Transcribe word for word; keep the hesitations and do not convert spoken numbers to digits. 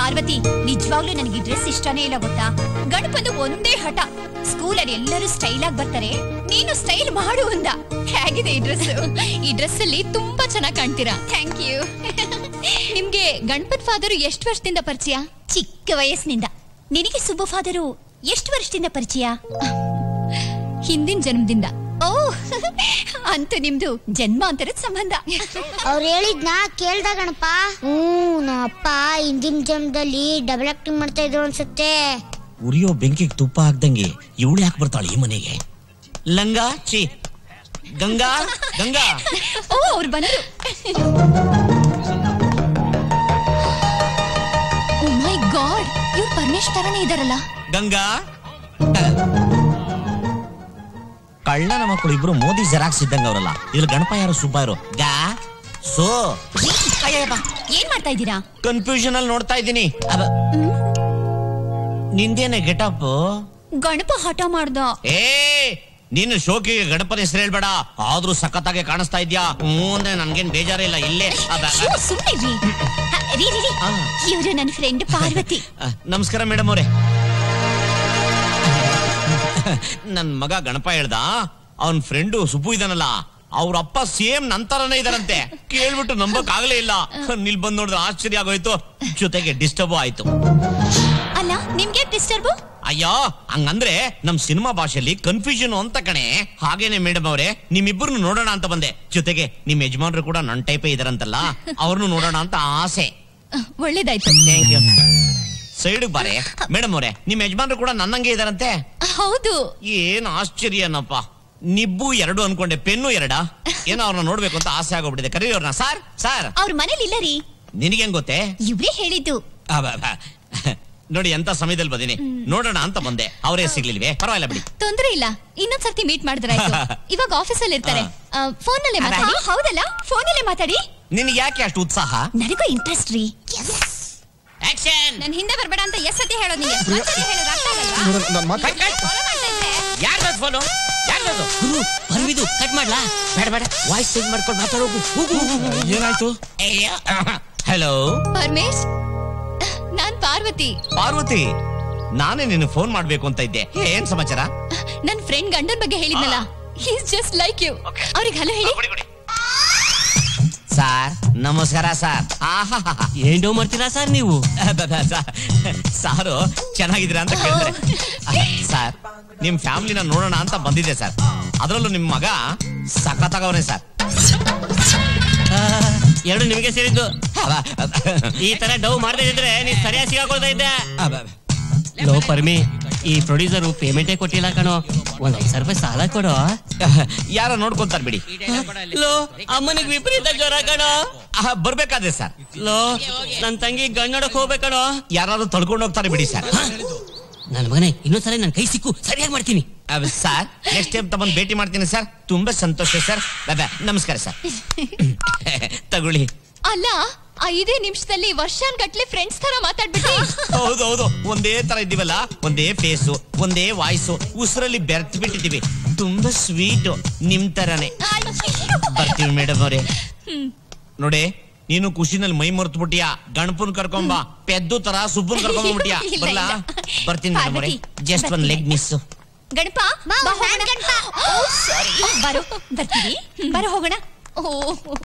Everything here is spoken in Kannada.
ಪಾರ್ವತಿ, ನಿಜವಾಗ್ಲೂ ನನಗೆ ಡ್ರೆಸ್ ಇಷ್ಟನೇ ಇಲ್ಲ ಗೊತ್ತಾ. ಗಣಪನ ಒಂದೇ ಹಠ, ಸ್ಕೂಲಲ್ಲಿ ಎಲ್ಲರೂ ಸ್ಟೈಲ್ ಆಗಿ ಬರ್ತಾರೆ, ನೀನು ಸ್ಟೈಲ್ ಮಾಡು ಅಂದ. ಹೇಗಿದೆ ಈ ಡ್ರೆಸ್? ಈ ಡ್ರೆಸ್ ಅಲ್ಲಿ ತುಂಬಾ ಚೆನ್ನಾಗಿ ಕಾಣ್ತೀರಾ. Thank you. ನಿಮ್ಗೆ ಗಣಪತ್ ಫಾದರು ಎಷ್ಟು ವರ್ಷದಿಂದ ಪರಿಚಯ? ಚಿಕ್ಕ ವಯಸ್ಸಿನಿಂದ. ನಿನಗೆ ಸುಬ್ಬು ಫಾದರು ಎಷ್ಟು ವರ್ಷದಿಂದ ಪರಿಚಯ? ಹಿಂದಿನ ಜನ್ಮದಿಂದ. ಓ, ಅಂತೂ ನಿಮ್ದು ಜನ್ಮಾಂತರದ ಸಂಬಂಧ. ಅವ್ರು ಹೇಳಿದ್ನ ಕೇಳ್ದ ಗಣಪ. ಹ್ಮ್, ನಮ್ಮ ಅಪ್ಪ ಹಿಂದಿನ ಜನ್ಮದಲ್ಲಿ ಡಬಲ್ ಆಕ್ಟಿಂಗ್ ಮಾಡ್ತಾ ಇದ್ರು ಅನ್ಸುತ್ತೆ. ಉರಿಯೋ ಬೆಂಕಿಗೆ ತುಪ್ಪ ಹಾಕ್ದಂಗೆ ಇವಳು ಯಾಕೆ ಬರ್ತಾಳೆ ಈ ಮನೆಗೆ? ಲಂಗಾ ಚಿ ಗಂಗಾ ಗಂಗಾ. ಓ, ಅವ್ರು ಬಂದ್ರು. ಓ ಮೈ ಗಾಡ್, ಇವ್ರು ಪರಮೇಶ್ ತರನೇ ಇದಾರಲ್ಲ. ಗಂಗಾ, ಕಳ್ಳನ ಮಕ್ಕಳು ಇಬ್ರು ಮೋದಿ ಜೆರಾಕ್ಸ್ ಇದ್ದಂಗ ಅವರಲ್ಲ. ಇಲ್ಲಿ ಗಣಪ ಯಾರು, ಸುಬ್ಬ ಯಾರು? ಗಾ ಸೋ ಏನ್ ಮಾಡ್ತಾ ಇದ್ದೀರಾ? ಕನ್ಫ್ಯೂಷನ್ ಅಲ್ಲಿ ನೋಡ್ತಾ ಇದ್ದೀನಿ. ನಿಂದೇನೆ ಗೆಟಪ್? ಗಣಪ ಹಠ ಮಾಡ್ದ. ಏ, ನೀನು ಶೋಕಿಗೆ ಗಣಪನ ಹೆಸರು ಹೇಳ್ಬೇಡ. ಆದ್ರೂ ಸಖತ್ತಾಗೆ ಕಾಣಿಸ್ತಾ ಇದ್ಯಾ. ಮುಂದೆ ನನ್ಗೇನ್ ಬೇಜಾರಿಲ್ಲ. ಇಲ್ಲೇ ಇವರು ನನ್ನ ಫ್ರೆಂಡ್ ಪಾರ್ವತಿ. ನಮಸ್ಕಾರ ಮೇಡಮ್ ಅವರೇ. ನನ್ ಮಗ ಗಣಪ ಹೇಳ್ದ ಅವನ್ ಫ್ರೆಂಡು ಸುಬ್ಬು ಇದಾನಲ್ಲ, ಅವ್ರ ಅಪ್ಪ ಸೇಮ್ ನಂತರನೇ ಇದಾರಂತೆ. ಕೇಳ್ಬಿಟ್ಟು ನಂಬಕ್ ಆಗ್ಲೇ ಇಲ್ಲ. ನಿಲ್ ಬಂದ್ ನೋಡಿದ್ರೆ ಆಶ್ಚರ್ಯ ಆಗೋಯ್ತು, ಜೊತೆಗೆ ಡಿಸ್ಟರ್ಬ್ ಆಯ್ತು. ಅಲ್ಲ, ನಿಮ್ಗೆ ಡಿಸ್ಟರ್ಬ್? ಅಯ್ಯೋ, ಹಂಗಂದ್ರೆ ನಮ್ ಸಿನಿಮಾ ಭಾಷೆಯಲ್ಲಿ ಕನ್ಫ್ಯೂಷನ್ ಅಂತ ಕಣೆ. ಹಾಗೇನೆ ಮೇಡಮ್ ಅವರೇ, ನಿಮ್ಮಿಬ್ಬರನ್ನು ನೋಡೋಣ ಅಂತ ಬಂದೆ. ಜೊತೆಗೆ ನಿಮ್ ಯಜಮಾನ್ರು ಕೂಡ ನನ್ ಟೈಪೇ ಇದಾರಂತಲ್ಲ, ಅವ್ರನ್ನು ನೋಡೋಣ ಅಂತ ಆಸೆ. ಒಳ್ಳೇದಾಯ್ತು. Thank you. ಸೈಡ್ ಬಾರೆ ಮೇಡಮ್ ಅವರೇ, ನಿಮ್ ಯಜಮಾನ್ರು ಕೂಡ ನನ್ನಂಗೆ ಇದಾರಂತೆ. ಹೌದು. ಏನ್ ಆಶ್ಚರ್ಯನಪ್ಪ. ನಿಬ್ಬು ಎರಡು ಅನ್ಕೊಂಡೆ, ಪೆನ್ನು ಎರಡ. ಏನೋ ಅವ್ರನ್ನ ನೋಡ್ಬೇಕು ಅಂತ ಆಸೆ ಆಗೋಗ್ಬಿಟ್ಟಿದೆ. ಕರೀರಿ ಅವ್ರನ್ನ. ಸರ್ ಸರ್ ಅವ್ರ ಮನೇಲಿ ಇಲ್ಲ ರೀ. ನಿನಗೇನ್ ಗೊತ್ತೇ? ಇವ್ರೇ ಹೇಳಿದ್ದು. ನೋಡಿ, ಎಂತ ಸಮಯದಲ್ಲಿ ಬಂದಿನಿ. ನೋಡೋಣ ಅಂತ ಬಂದೆ, ಅವರೇ ಸಿಗ್ಲಿಲ್ವೇ? ಪರವಾಗಿಲ್ಲ ಬಿಡಿ, ತೊಂದ್ರೆ ಇಲ್ಲ. ಇನ್ನೊಂದ್ಸರ್ತಿ ಮೀಟ್ ಮಾಡಿದ್ರೆ ಇವಾಗ ಆಫೀಸ್ ಅಲ್ಲಿ ಇರ್ತಾರೆ. ಫೋನ್ ನಲ್ಲೇ ಮಾತಾಡಿ. ಹೌದಲ್ಲ, ಫೋನ್ ನಲ್ಲೇ ಮಾತಾಡಿ. ನಿನ್ಗೆ ಯಾಕೆ ಅಷ್ಟು ಉತ್ಸಾಹ? ನನಗೂ ಇಂಟ್ರೆಸ್ಟ್ ರೀ. ಆಕ್ಷನ್. ನನ್ ಹಿಂದೆ ಬರ್ಬೇಡ ಅಂತ ಎಸ್ ಸತಿ ಹೇಳೋದು ನೀನು. ಕಟ್ ಮಾಡ್ಲಾ? ಬೇಡ ಬೇಡ, ವಾಯ್ಸ್ ಚೇಂಜ್ ಮಾಡ್ಕೊಂಡು ಮಾತಾಡೋಗು. ಏನಾಯ್ತು? ಹಲೋ ಪರಮೇಶ್, ನಾನ್ ಪಾರ್ವತಿ. ಪಾರ್ವತಿ, ನಾನೇ ನಿನ್ನ ಫೋನ್ ಮಾಡ್ಬೇಕು ಅಂತ ಇದ್ದೆ. ಏನ್ ಸಮಾಚಾರ? ನನ್ ಫ್ರೆಂಡ್ ಗಂಡನ್ ಬಗ್ಗೆ ಹೇಳಿದ್ನಲ್ಲ, he is just like you. ಅವ್ರಿಗೆ ಹಲೋ ಹೇಳಿ. ಸಾರ್ ನಮಸ್ಕಾರ ಸರ್. ಏನೋ ಮಾಡ್ತೀರಾ ಸರ್ ನೀವು? ಸಾರು ಚೆನ್ನಾಗಿದ್ದೀರಾ ಅಂತ ಕೇಳಿದ್ರೆ. ಸರ್, ನಿಮ್ ಫ್ಯಾಮಿಲಿನ ನೋಡೋಣ ಅಂತ ಬಂದಿದೆ ಸರ್. ಅದ್ರಲ್ಲೂ ನಿಮ್ ಮಗ ಸಖತ್ತಾಗವನೇ ಸರ್. ಎರಡು ನಿಮಗೆ ಸೇರಿದ್ದು. ಈ ತರ ಡವ್ ಮಾಡದೇ ಇದ್ರೆ ನೀನ್ ಸರಿಯಾಗಿ ಸಿಗಾಕೊಳ್ತಾ ಇದ್ದೆ. ಲೋ ಪರ್ಮಿ, ಈ ಪ್ರೊಡ್ಯೂಸರ್ ಪೇಮೆಂಟೇ ಕೊಟ್ಟಿಲ್ಲ ಕಣೋ. ಒಂದ್ ಐದು ಸಾವಿರ ರೂಪಾಯಿ ಸಾಲ ಕೊಡೋ. ಯಾರ ನೋಡ್ಕೊಂತಾರ ಬಿಡಿ. ಲೋ, ಅಮ್ಮನಿಗೆ ವಿಪರೀತ ಜ್ವರ ಕಣೋ. ಬರ್ಬೇಕಾದ್ರೆ ಸರ್. ಲೋ, ನನ್ ತಂಗಿ ಗಣ್ಣೋಡಕ್ ಹೋಗ್ಬೇಕಣೋ. ಯಾರು ತಳ್ಕೊಂಡು ಹೋಗ್ತಾರೆ ಬಿಡಿ ಸರ್. ನನ್ ಮಗನೇ, ಇನ್ನೊಂದ್ಸಲ ನನ್ ಕೈ ಸಿಕ್ಕು, ಸರಿಯಾಗಿ ಮಾಡ್ತೀನಿ ಸರ್. ನೆಕ್ಸ್ಟ್ ಟೈಮ್ ತಗೊಂಡ್ ಭೇಟಿ ಮಾಡ್ತೀನಿ ಸರ್. ತುಂಬಾ ಸಂತೋಷ ಸರ್. ನಮಸ್ಕಾರ ಸರ್. ತಗೊಳ್ಳಿ. ಅಲ್ಲ, ಐದೇ ನಿಮಿಷದಲ್ಲಿ ವರ್ಷಾನ್ ಗಟ್ಲೆ ಫ್ರೆಂಡ್ಸ್ ತರ ಮಾತಾಡ್ಬಿಟ್ರಿ. ಹೌದೌದು, ಒಂದೇ ತರ ಇದ್ದೀವಲ್ಲ, ಒಂದೇ ಫೇಸು, ಒಂದೇ ವಾಯ್ಸು, ಉಸಿರಲ್ಲಿ ಬೆರ್ತ್ ಬಿಟ್ಟಿದೀವಿ. ತುಂಬಾ ಸ್ವೀಟ್, ನಿಮ್ ತರನೇ. ಬರ್ತೀವಿ ಮೇಡಮ್ ಅವರೇ. ನೋಡಿ, ನೀನು ಖುಷಿನಲ್ಲಿ ಮೈ ಮರ್ತು ಬಿಟ್ಟಿಯಾ. ಗಣಪನ್ ಕರ್ಕೊಂಬ, ಪೆದ್ದು ತರ ಸುಬ್ಬನ್ ಕರ್ಕೊಂಡ್ಬಿಟ್ಟಿಯಾ. ಬರ್ಲಾ? ಬರ್ತೀನಿ ಮೇಡಮ್ ಅವರೇ. ಜಸ್ಟ್ ಒಂದ್ ಲೆಗ್ ಮಿಸ್. ಗಣಪ, ಗಣಪ. ಬರೋ, ಬರ್ತೀವಿ. ಬರೋ, ಹೋಗೋಣ. ಓ